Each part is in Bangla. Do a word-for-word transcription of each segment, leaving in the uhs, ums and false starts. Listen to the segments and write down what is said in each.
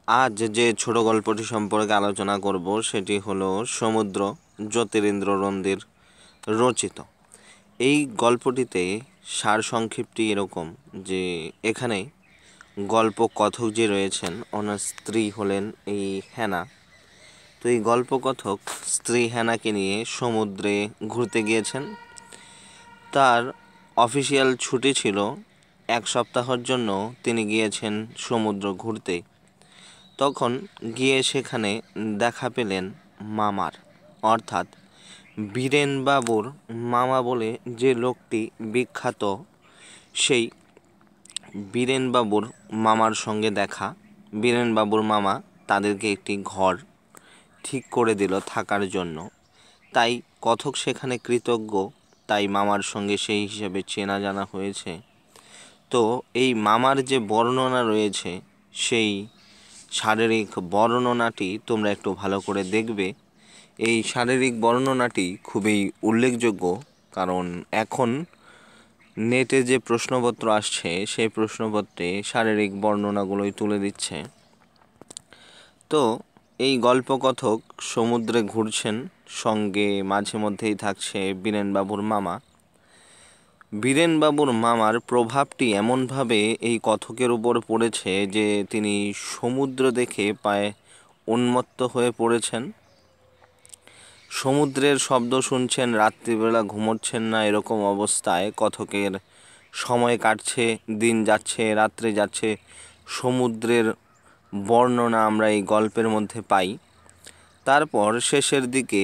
আজ যে ছোট গল্পটি সম্পর্কে আলোচনা করব সেটি হলো সমুদ্র জ্যোতিরিন্দ্রনন্দীর রচিত। এই গল্পটিতে সারসংক্ষেপটি এরকম যে এখানে গল্প কথক যে রয়েছেন ওনার স্ত্রী হলেন এই হেনা। তো এই গল্প কথক স্ত্রী হেনাকে নিয়ে সমুদ্রে ঘুরতে গিয়েছেন। তার অফিসিয়াল ছুটি ছিল, এক সপ্তাহের জন্য তিনি গিয়েছেন সমুদ্র ঘুরতে। তখন গিয়ে সেখানে দেখা পেলেন মামার, অর্থাৎ বীরেনবাবুর মামা বলে যে লোকটি বিখ্যাত, সেই বীরেনবাবুর মামার সঙ্গে দেখা। বীরেনবাবুর মামা তাদেরকে একটি ঘর ঠিক করে দিল থাকার জন্য, তাই কথক সেখানে কৃতজ্ঞ, তাই মামার সঙ্গে সেই হিসাবে চেনা জানা হয়েছে। তো এই মামার যে বর্ণনা রয়েছে সেই শারীরিক বর্ণনাটি তোমরা একটু ভালো করে দেখবে। এই শারীরিক বর্ণনাটি খুবই উল্লেখযোগ্য, কারণ এখন নেটে যে প্রশ্নপত্র আসছে সেই প্রশ্নপত্রে শারীরিক বর্ণনাগুলোই তুলে দিচ্ছে। তো এই গল্পকথক সমুদ্রে ঘুরছেন, সঙ্গে মাঝে মধ্যেই থাকছে বীরেনবাবুর মামা। বীরেনবাবুর মামার প্রভাবটি এমনভাবে এই কথকের উপর পড়েছে যে তিনি সমুদ্র দেখে প্রায় উন্মত্ত হয়ে পড়েছেন। সমুদ্রের শব্দ শুনছেন, রাত্রিবেলা ঘুমোচ্ছেন না, এরকম অবস্থায় কথকের সময় কাটছে, দিন যাচ্ছে, রাত্রে যাচ্ছে। সমুদ্রের বর্ণনা আমরা এই গল্পের মধ্যে পাই। তারপর শেষের দিকে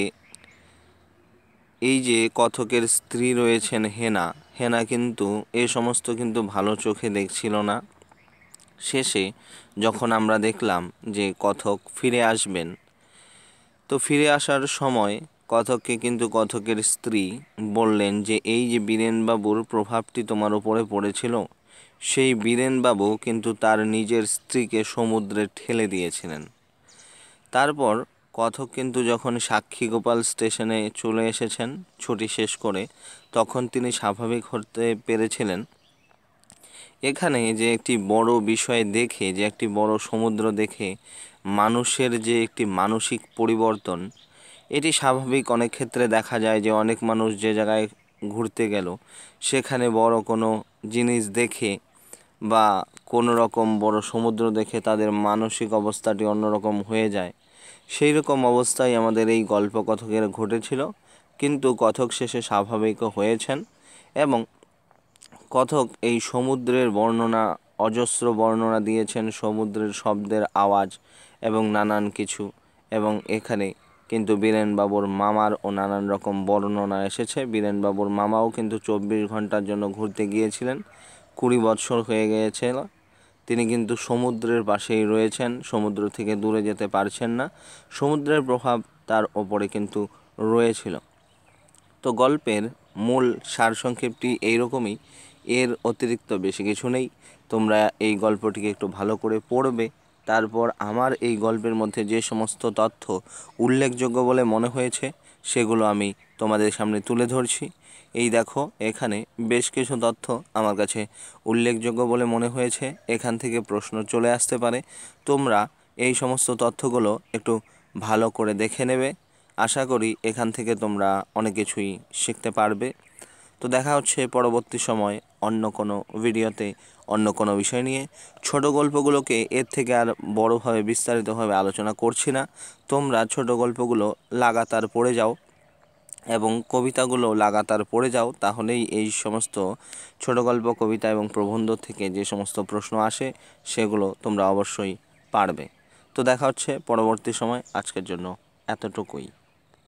এই যে কথকের স্ত্রী রয়েছেন হেনা, হেনা কিন্তু এ সমস্ত কিন্তু ভালো চোখে দেখছিল না। শেষে যখন আমরা দেখলাম যে কথক ফিরে আসবেন, তো ফিরে আসার সময় কথককে কিন্তু কথকের স্ত্রী বললেন যে এই যে বীরেনবাবুর প্রভাবটি তোমার উপরে পড়েছিল, সেই বীরেনবাবু কিন্তু তার নিজের স্ত্রীকে সমুদ্রে ঠেলে দিয়েছিলেন। তারপর কথক কিন্তু যখন সাক্ষীগোপাল স্টেশনে চলে এসেছেন ছুটি শেষ করে, তখন তিনি স্বাভাবিক হতে পেরেছিলেন। এখানে যে একটি বড় বিষয় দেখে, যে একটি বড় সমুদ্র দেখে মানুষের যে একটি মানসিক পরিবর্তন, এটি স্বাভাবিক। অনেক ক্ষেত্রে দেখা যায় যে অনেক মানুষ যে জায়গায় ঘুরতে গেল সেখানে বড় কোনো জিনিস দেখে বা কোনো রকম বড় সমুদ্র দেখে তাদের মানসিক অবস্থাটি অন্যরকম হয়ে যায়। সেই রকম অবস্থায় আমাদের এই গল্প কথকের ঘটেছিল, কিন্তু কথক শেষে স্বাভাবিকও হয়েছেন এবং কথক এই সমুদ্রের বর্ণনা, অজস্র বর্ণনা দিয়েছেন, সমুদ্রের শব্দের আওয়াজ এবং নানান কিছু। এবং এখানে কিন্তু বীরেনবাবুর মামার ও নানান রকম বর্ণনা এসেছে। বীরেনবাবুর মামাও কিন্তু চব্বিশ ঘন্টার জন্য ঘুরতে গিয়েছিলেন, কুড়ি বৎসর হয়ে গিয়েছিল। তিনি কিন্তু সমুদ্রের পাশেই রয়েছেন, সমুদ্র থেকে দূরে যেতে পারছেন না। সমুদ্রের প্রভাব তার ওপরে কিন্তু রয়েছিল। তো গল্পের মূল সারসংক্ষেপটি এইরকমই, এর অতিরিক্ত বেশি কিছু নেই। তোমরা এই গল্পটিকে একটু ভালো করে পড়বে, তারপর আমার এই গল্পের মধ্যে যে সমস্ত তথ্য উল্লেখযোগ্য বলে মনে হয়েছে সেগুলো আমি তোমাদের সামনে তুলে ধরছি। এই দেখো, এখানে বেশ কিছু তথ্য আমার কাছে উল্লেখযোগ্য বলে মনে হয়েছে, এখান থেকে প্রশ্ন চলে আসতে পারে। তোমরা এই সমস্ত তথ্যগুলো একটু ভালো করে দেখে নেবে। আশা করি এখান থেকে তোমরা অনেক কিছুই শিখতে পারবে। তো দেখা হচ্ছে পরবর্তী সময় অন্য কোনো ভিডিওতে, অন্য কোনো বিষয় নিয়ে। ছোট গল্পগুলোকে এর থেকে আর বড়োভাবে বিস্তারিতভাবে আলোচনা করছি না। তোমরা ছোট গল্পগুলো লাগাতার পড়ে যাও এবং কবিতাগুলো লাগাতার পড়ে যাও, তাহলেই এই সমস্ত ছোট গল্প, কবিতা এবং প্রবন্ধ থেকে যে সমস্ত প্রশ্ন আসে সেগুলো তোমরা অবশ্যই পারবে। তো দেখা হচ্ছে পরবর্তী সময়। আজকের জন্য এতটুকুই।